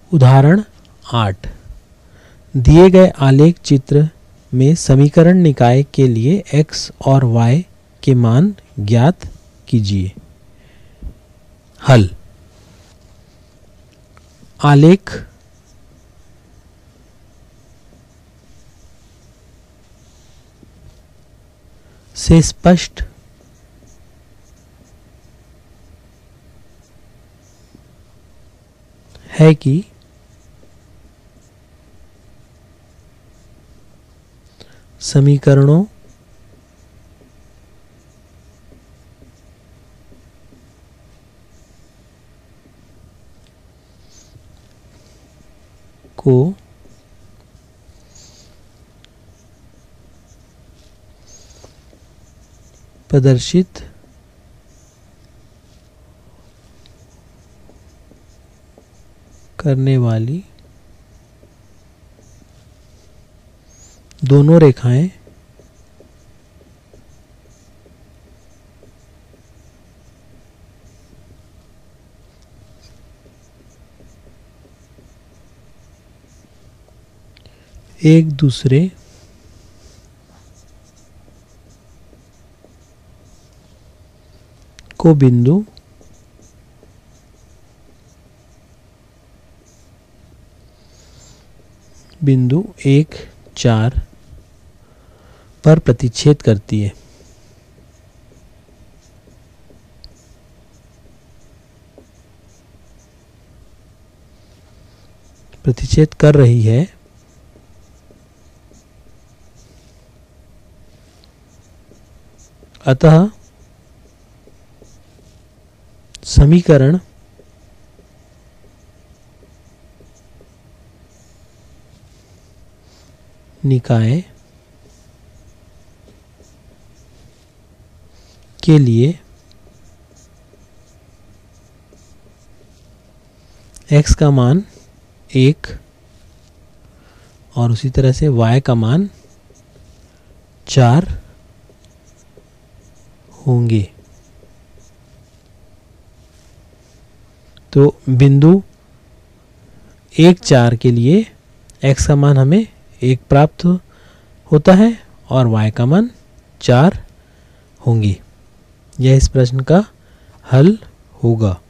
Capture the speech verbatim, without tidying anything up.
उदाहरण आठ, दिए गए आलेख चित्र में समीकरण निकाय के लिए x और y के मान ज्ञात कीजिए। हल। आलेख से स्पष्ट है कि समीकरणों को प्रदर्शित करने वाली दोनों रेखाएं एक दूसरे को बिंदु बिंदु एक चार पर प्रतिच्छेद करती है। प्रतिच्छेद कर रही है। अतः समीकरण निकाय के लिए x का मान एक और उसी तरह से y का मान चार होंगे। तो बिंदु एक चार के लिए x का मान हमें एक प्राप्त होता है और y का मान चार होंगे। यह इस प्रश्न का हल होगा।